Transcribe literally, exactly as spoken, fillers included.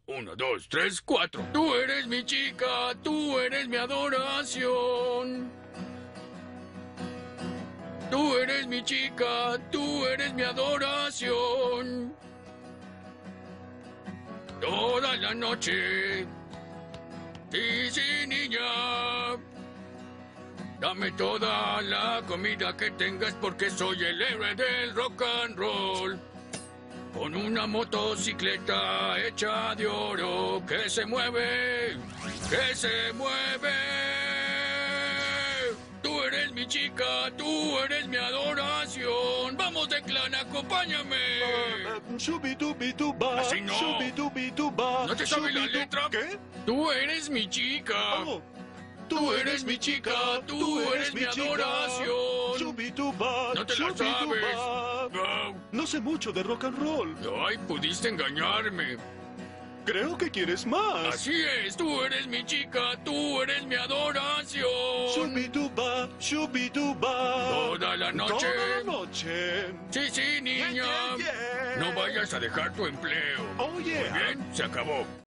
Uno, dos, tres, cuatro. Tú eres mi chica, tú eres mi adoración. Tú eres mi chica, tú eres mi adoración. Toda la noche. Sí, sí, niña. Dame toda la comida que tengas porque soy el héroe del rock and roll. Con una motocicleta hecha de oro que se mueve, que se mueve. Tú eres mi chica, tú eres mi adoración. Vamos de clan, acompáñame. Uh, Shubidubiduba, Así no. Shubidubiduba, ¿No te sabes la shubidu- letra? ¿Qué? Tú eres mi chica. Oh, Tú eres mi chica, tú eres mi adoración. Shubiduba, No te la shubiduba. sabes. Ah, No sé mucho de rock and roll. Ay, pudiste engañarme. Creo que quieres más. Así es, tú eres mi chica, tú eres mi adoración. Shubiduba, shubiduba. Toda la noche. Toda la noche. Sí, sí, niña. Yeah, yeah, yeah. No vayas a dejar tu empleo. Oh, yeah. Muy bien, se acabó.